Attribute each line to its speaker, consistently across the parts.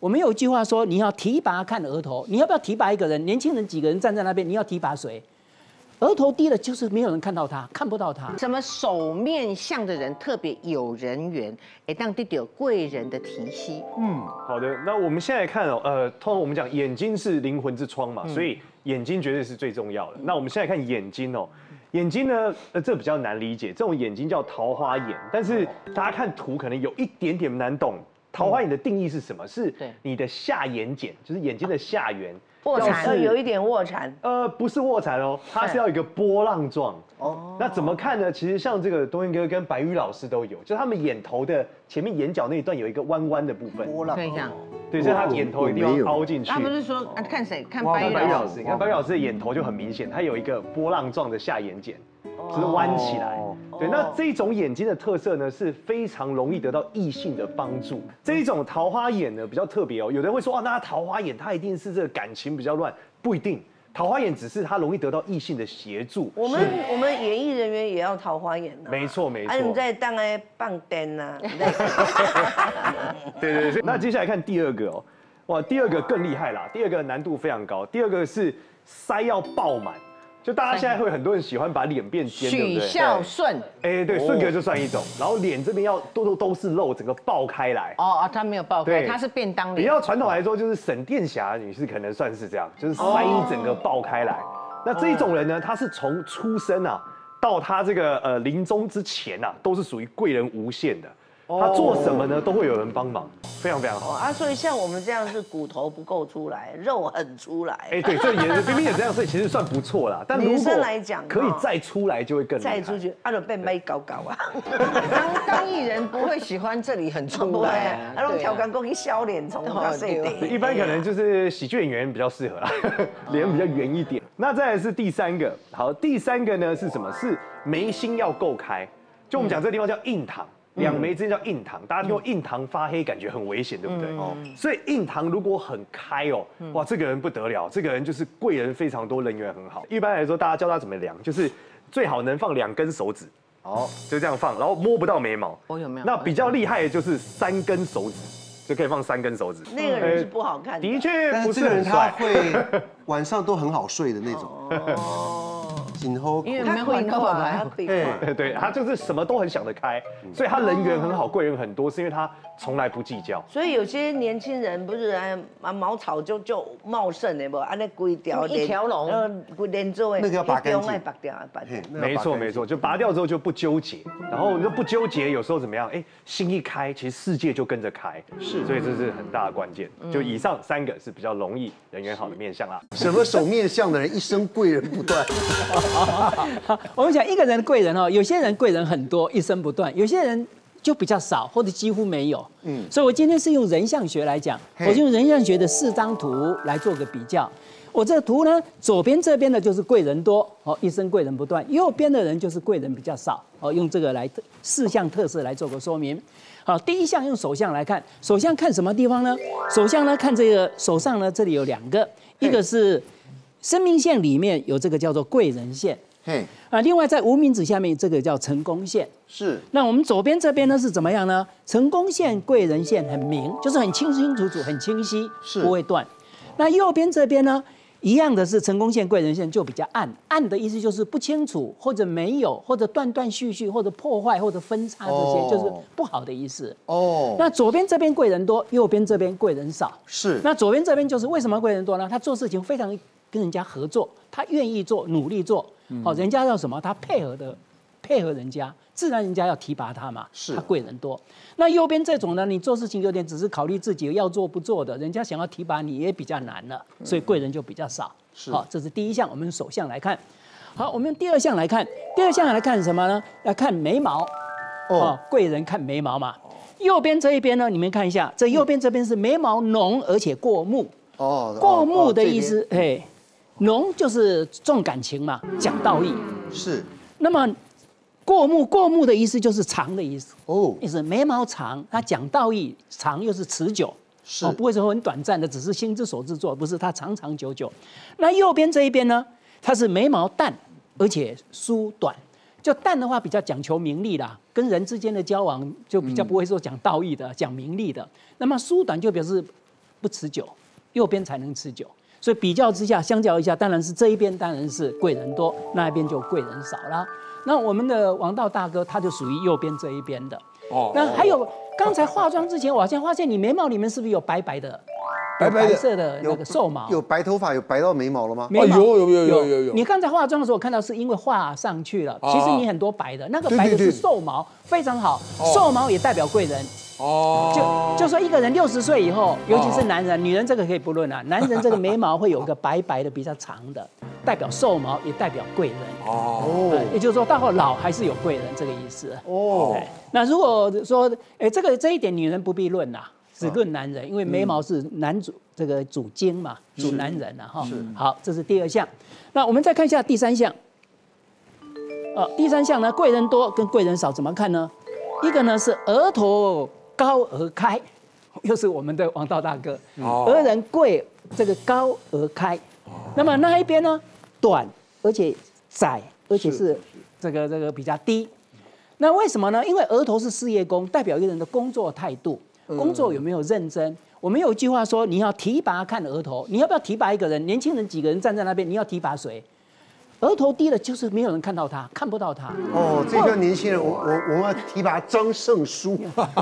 Speaker 1: 我们有一句话说，你要提拔看额头，你要不要提拔一个人？年轻人几个人站在那边，你要提拔谁？额头低了，就是没有人看到他，看不到他。
Speaker 2: 什么手面相的人特别有人缘，当得有贵人的提携。
Speaker 3: 好的，那我们现在来看哦，通常我们讲眼睛是灵魂之窗嘛，所以眼睛绝对是最重要的。那我们现在看眼睛哦，眼睛呢，这比较难理解，这种眼睛叫桃花眼，但是大家看图可能有一点点难懂。桃花眼的定义是什么？是你的下眼睑，就是眼睛的下缘。
Speaker 2: 卧蚕有一点卧蚕，
Speaker 3: 不是卧蚕哦，它是要一个波浪状。哦，那怎么看呢？其实像这个东彦哥跟白宇老师都有，就是他们眼头的前面眼角那一段有一个弯弯的部分。
Speaker 4: 波浪，
Speaker 2: 可以这样。
Speaker 3: 对，就是他眼头一定要凹进去。
Speaker 2: 他不是说看谁？看白宇老师。
Speaker 3: 你看白宇老师的眼头就很明显，他有一个波浪状的下眼睑。就是弯起来，对，那这种眼睛的特色呢，是非常容易得到异性的帮助。这一种桃花眼呢比较特别哦，有的人会说那桃花眼它一定是这个感情比较乱，不一定。桃花眼只是它容易得到异性的协助。
Speaker 4: 我们演艺人员也要桃花眼啊。
Speaker 3: 没错。
Speaker 4: 啊，你在当个棒灯啊。
Speaker 3: 对。那接下来看第二个哦，哇，第二个更厉害啦，第二个难度非常高，第二个是腮要爆满。就大家现在会很多人喜欢把脸变尖，对不对？
Speaker 2: 许孝顺，
Speaker 3: 对，顺格就算一种，然后脸这边要都是肉，整个爆开来。
Speaker 2: 他没有爆开，他是便当脸。
Speaker 3: 比较传统来说，就是沈殿霞女士可能算是这样，就是腮整个爆开来。那这一种人呢，他是从出生到他这个临终之前都是属于贵人无限的。他做什么呢，都会有人帮忙，非常非常好
Speaker 4: 所以像我们这样是骨头不够出来，肉很出来。
Speaker 3: 对，这也明明也这样，所以其实算不错啦。但
Speaker 4: 女生来讲，
Speaker 3: 可以再出来就会更厉害。
Speaker 4: 再出去，就被妹搞啊。
Speaker 2: 当艺人不会喜欢这里很出来，
Speaker 4: 那种调侃过去笑脸从
Speaker 3: 一般可能就是喜剧演员比较适合啦，脸比较圆一点。那再来是第三个，好，第三个呢是什么？是眉心要够开，就我们讲这个地方叫印堂。两眉之间叫印堂，大家听过印堂发黑，感觉很危险，对不对？所以印堂如果很开哇，这个人不得了，这个人就是贵人非常多，人缘很好。一般来说，大家教他怎么量，就是最好能放2根手指，就这样放，然后摸不到眉毛。
Speaker 2: 有没有？
Speaker 3: 那比较厉害的就是3根手指，就可以放3根手指。
Speaker 4: 那个人是不好看的，
Speaker 3: 的确不是
Speaker 5: 很帅。他会晚上都很好睡的那种。
Speaker 2: 因为没会扣吧，
Speaker 3: 对，他就是什么都很想得开，所以他人缘很好，贵人很多，是因为他从来不计较。
Speaker 4: 所以有些年轻人不是毛草就茂盛的不，那规条
Speaker 2: 一条龙，
Speaker 4: 连做
Speaker 5: 那个要拔干净，
Speaker 4: 拔掉。
Speaker 3: 没错，就拔掉之后就不纠结，然后你不纠结，有时候怎么样？心一开，其实世界就跟着开，所以这是很大的关键。就以上3个是比较容易人缘好的面相啦。
Speaker 5: 什么手面相的人一生贵人不断。
Speaker 1: 我们讲一个人的贵人有些人贵人很多，一生不断；有些人就比较少，或者几乎没有。所以我今天是用人相学来讲，我就用人相学的4张图来做个比较。我这个图呢，左边这边的就是贵人多，一生贵人不断；右边的人就是贵人比较少。用这个来4项特色来做个说明。好，第一项用手相来看，手相看什么地方呢？手相呢看这个手上呢，这里有2个，一个是生命线里面有这个叫做贵人线。另外在无名指下面这个叫成功线。
Speaker 5: 是。
Speaker 1: 那我们左边这边呢是怎么样呢？成功线、贵人线很明，就是很清清楚楚、很清晰，不会断。那右边这边呢，一样的是成功线、贵人线就比较暗，暗的意思就是不清楚，或者没有，或者断断续续，或者破坏，或者分叉，这些就是不好的意思。那左边这边贵人多，右边这边贵人少。
Speaker 5: 是。
Speaker 1: 那左边这边就是为什么贵人多呢？他做事情非常跟人家合作，他愿意做，努力做。人家要什么？他配合人家，自然人家要提拔他嘛。他贵人多。那右边这种呢，你做事情有点只是考虑自己要做不做的，人家想要提拔你也比较难了，所以贵人就比较少。好，这是第一项，我们手相来看。好，我们用第2项来看。第2项来看什么呢？要看眉毛。贵人看眉毛嘛。右边这一边呢，你们看一下，这右边这边是眉毛浓而且过目。过目的意思，浓就是重感情嘛，讲道义。
Speaker 5: 是。
Speaker 1: 那么过目的意思就是长的意思。意思眉毛长，它讲道义，长又是持久。不会说很短暂的，只是心之所至做，不是它长长久久。那右边这一边呢，它是眉毛淡而且疏短。就淡的话比较讲求名利啦，跟人之间的交往就比较不会说讲道义的，讲名利的。那么疏短就表示不持久，右边才能持久。所以比较之下，相较一下，当然是这一边当然是贵人多，那一边就贵人少啦。那我们的王道大哥他就属于右边这一边的。那还有刚才化妆之前，我好像发现你眉毛里面是不是有白白的？白色的那个兽毛，
Speaker 5: 有白头发，有白到眉毛了吗？
Speaker 1: 有。你刚才化妆的时候，我看到是因为画上去了，其实你很多白的，那个白的是兽毛，非常好。兽毛也代表贵人。就说一个人60岁以后，尤其是男人，女人这个可以不论啊。男人这个眉毛会有一个白白的、比较长的，代表兽毛，也代表贵人。也就是说到后老还是有贵人这个意思。那如果说，这一点女人不必论啦。只论男人，因为眉毛是男主这个主精嘛，主男人啊哈。好，这是第2项。那我们再看一下第3项。第3项呢，贵人多跟贵人少怎么看呢？一个呢是额头高而开，又是我们的王道大哥，额人贵，这个高而开。那么那一边呢，短而且窄，而且是这个比较低。那为什么呢？因为额头是事业宫，代表一个人的工作态度。工作有没有认真？我们有一句话说，你要提拔看额头，你要不要提拔一个人？年轻人几个人站在那边，你要提拔谁？额头低了，就是没有人看到他，看不到他。
Speaker 5: 这个年轻人，我们要提拔张胜书。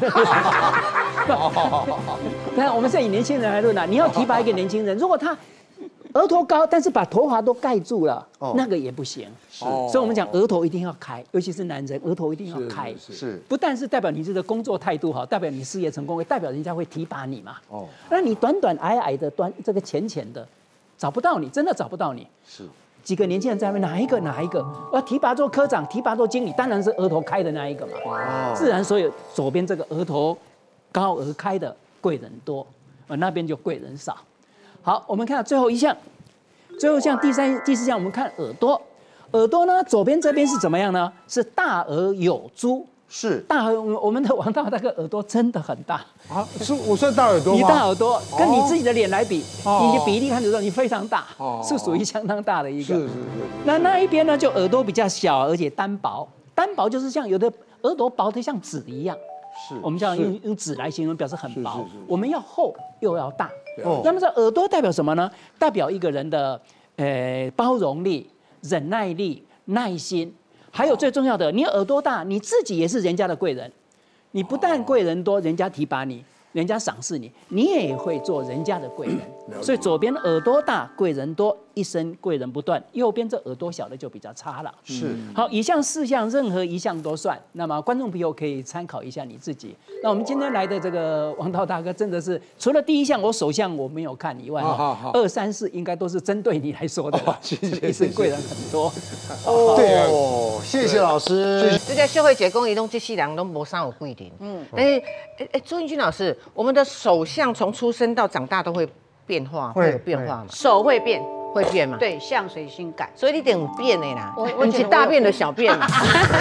Speaker 1: 那我们是以年轻人来论啊，你要提拔一个年轻人，如果他额头高，但是把头发都盖住了，那个也不行。所以我们讲额头一定要开，尤其是男人，额头一定要开。不但是代表你这个工作态度好，代表你事业成功，也代表人家会提拔你嘛。那你短短矮矮的，这个浅浅的，找不到你，真的找不到你。几个年轻人在那边，哪一个？我要提拔做科长，提拔做经理，当然是额头开的那一个嘛。自然，所以左边这个额头高而开的贵人多，那边就贵人少。好，我们看最后一项，第4项，我们看耳朵。耳朵呢，左边这边是怎么样呢？是大而有珠。大耳，我们的王道那个耳朵真的很大
Speaker 6: 啊！是我算大耳朵吗？
Speaker 1: 你大耳朵跟你自己的脸来比，你的比例看得出你非常大，是属于相当大的一个。是。那一边呢，就耳朵比较小，而且单薄。单薄就是像有的耳朵薄的像纸一样。我们叫用纸来形容，表示很薄。我们要厚又要大。那么这耳朵代表什么呢？代表一个人的包容力、忍耐力、耐心。还有最重要的，你耳朵大，你自己也是人家的贵人。你不但贵人多，人家提拔你，人家赏识你，你也会做人家的贵人。所以左边耳朵大，贵人多，一生贵人不断；右边这耳朵小的就比较差了。好，以上4项任何一项都算。那么观众朋友可以参考一下你自己。那我们今天来的这个王道大哥，真的是除了第1项我手相我没有看以外，2、3、4应该都是针对你来说的。一生贵人很多。
Speaker 5: 谢谢老师。
Speaker 2: 这在社会结构移动这些人都没啥有贵人。但是周英君老师，我们的手相从出生到长大都会变化，会有变化吗？
Speaker 4: 手会变。
Speaker 2: 会变嘛？
Speaker 4: 对，相随心改，
Speaker 2: 所以你得有变的啦。我是大变的小变嘛。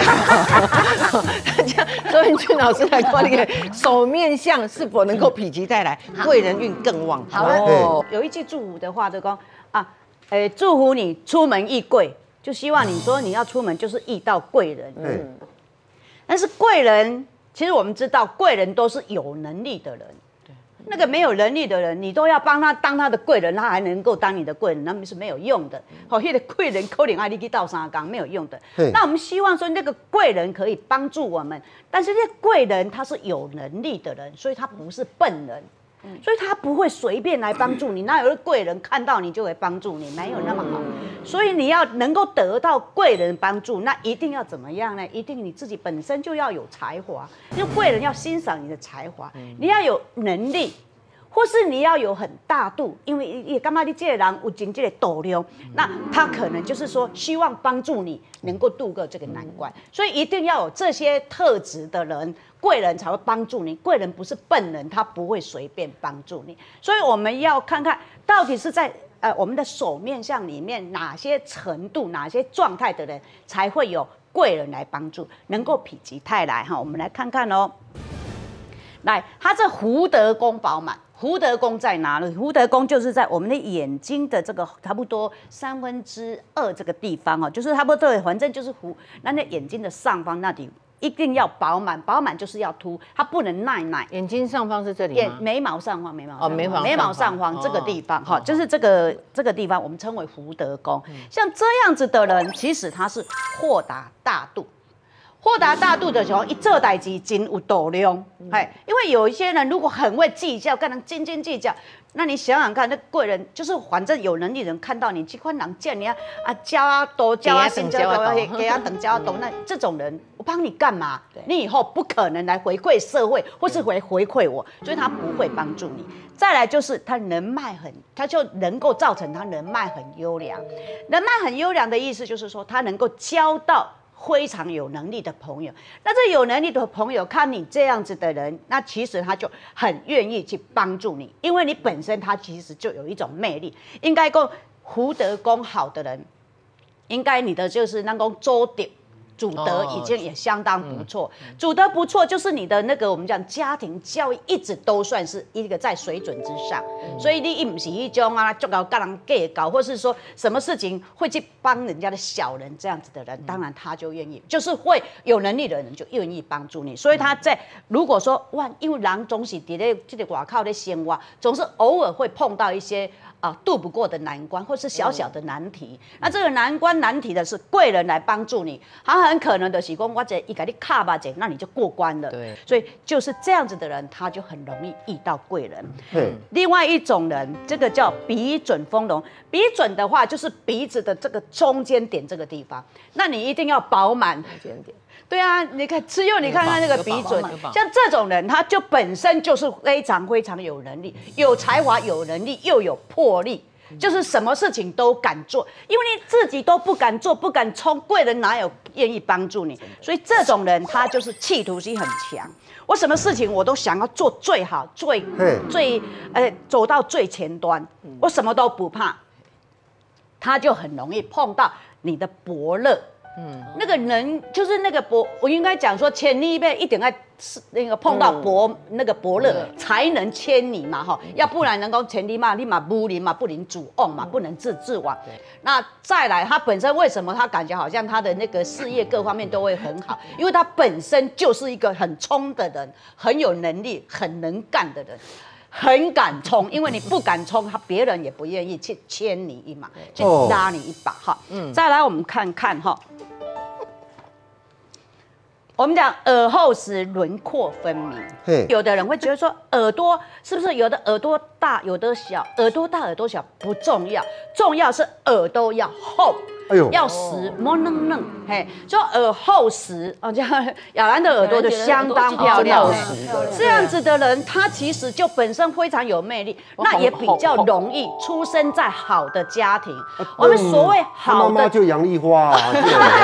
Speaker 2: 周英君老师来观那个手面相是否能够否极泰来，贵人运更旺。
Speaker 4: 好了，有一句祝福的话，就讲啊，祝福你出门易贵，就希望你说你要出门就是遇到贵人。但是贵人，其实我们知道，贵人都是有能力的人。那个没有能力的人，你都要帮他当他的贵人，他还能够当你的贵人，那是没有用的。那个贵人可能爱你去倒三缸，没有用的。那我们希望说，那个贵人可以帮助我们，但是那贵人他是有能力的人，所以他不是笨人。所以他不会随便来帮助你，哪有个贵人看到你就会帮助你？没有那么好。所以你要能够得到贵人帮助，那一定要怎么样呢？一定你自己本身就要有才华，因为贵人要欣赏你的才华，你要有能力。或是你要有很大度，因为也干嘛你这个人有真这个度量，那他可能就是说希望帮助你能够度过这个难关，所以一定要有这些特质的人，贵人才会帮助你。贵人不是笨人，他不会随便帮助你。所以我们要看看到底是在我们的手面相里面哪些程度、哪些状态的人才会有贵人来帮助，能够否极泰来哈。我们来看看哦，来，他这福德宫饱满。福德宫在哪里？福德宫就是在我们的眼睛的这个差不多2/3这个地方哦，就是差不多，反正就是那眼睛的上方那里一定要饱满，饱满就是要凸，它不能耐。
Speaker 2: 眼睛上方是这里吗？
Speaker 4: 眉毛上方，眉
Speaker 2: 毛
Speaker 4: 上方这个地方，哈，就是这个地方，我们称为福德宫。像这样子的人，其实他是豁达大度。豁达大度的时候，一做代志真有度量，因为有一些人如果很会计较，跟人斤斤计较，那你想想看，那贵人就是反正有能力的人看到你这款人见你啊交啊多交啊心交多，给他等交啊多，那这种人我帮你干嘛？你以后不可能来回馈社会，或是回馈我，所以他不会帮助你。再来就是他人脉他就能够造成他人脉很优良。人脉很优良的意思就是说，他能够交到非常有能力的朋友，那这有能力的朋友看你这样子的人，那其实他就很愿意去帮助你，因为你本身他其实就有一种魅力。应该说福德宫好的人，应该你的就是那种周德。祖德已经也相当不错，祖德不错，就是你的那个我们讲家庭教育一直都算是一个在水准之上，所以你不是一种啊，就搞跟人计较，或是说什么事情会去帮人家的小人这样子的人，当然他就愿意，就是会有能力的人就愿意帮助你。所以他在如果说哇，因为人总是在这个外口在生活，总是偶尔会碰到一些。渡不过的难关，或是小小的难题，那这个难题的是贵人来帮助你，他很可能的是说，我这一给你卡吧，那你就过关了。对，所以就是这样子的人，他就很容易遇到贵人。另外一种人，这个叫鼻准丰隆，鼻准的话就是鼻子的这个中间点这个地方，那你一定要饱满。中间点。对啊，你看只有你看看那个鼻准，像这种人，他就本身就是非常非常有能力、有才华、有能力又有魄力，就是什么事情都敢做，因为你自己都不敢做、不敢冲，贵人哪有愿意帮助你？所以这种人他就是企图心很强，我什么事情我都想要做最好、走到最前端，我什么都不怕，他就很容易碰到你的伯乐。那个人就是那个我应该讲说，千里辈一定要那个碰到那个伯乐才能牵你嘛哈，要不然能够千里马，立马不灵嘛，不能主翁嘛，不能自亡。那再来，他本身为什么他感觉好像他的那个事业各方面都会很好？因为他本身就是一个很冲的人，很有能力、很能干的人。很敢冲，因为你不敢冲，别人也不愿意去牵你一马，去拉你一把哈。再来我们看看哈，我们讲耳后时轮廓分明，有的人会觉得说耳朵是不是有的耳朵大，有的小，耳朵大耳朵小不重要，重要是耳朵要厚。要实，摸嫩嫩，就耳厚实哦。这样雅兰的耳朵就相当漂亮。这样子的人，他其实就本身非常有魅力，那也比较容易出生在好的家庭。我们所谓好的，
Speaker 5: 妈妈就杨丽花啊。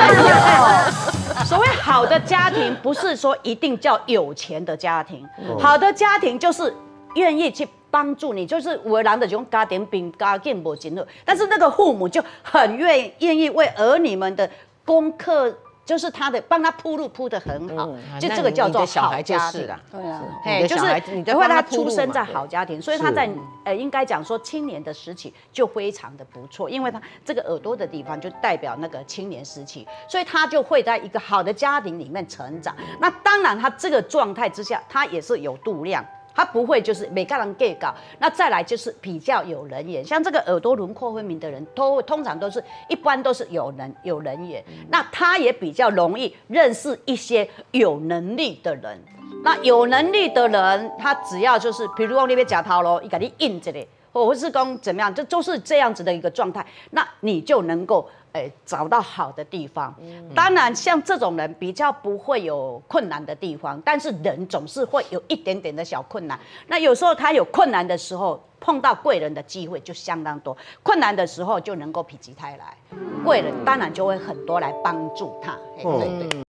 Speaker 4: 所谓好的家庭，不是说一定叫有钱的家庭，好的家庭就是愿意去。帮助你，就是有的人的这种家庭比家境不真好，但是那个父母就很愿意为儿女们的功课，就是他的帮他铺路铺得很好，就这个叫做好家庭。对啊，就是因为他出生在好家庭，所以他在应该讲说青年的时期就非常的不错，因为他这个耳朵的地方就代表那个青年时期，所以他就会在一个好的家庭里面成长。那当然，他这个状态之下，他也是有度量。他不会就是每个人计较，那再来就是比较有人缘，像这个耳朵轮廓分明的人，通常都是一般都是有人缘，那他也比较容易认识一些有能力的人。那有能力的人，他只要就是，比如说那边假头咯，一给你印这里，或是讲怎么样，这都是这样子的一个状态，那你就能够。找到好的地方，当然像这种人比较不会有困难的地方，但是人总是会有一点点的小困难。那有时候他有困难的时候，碰到贵人的机会就相当多，困难的时候就能够否极泰来，贵人当然就会很多来帮助他。对。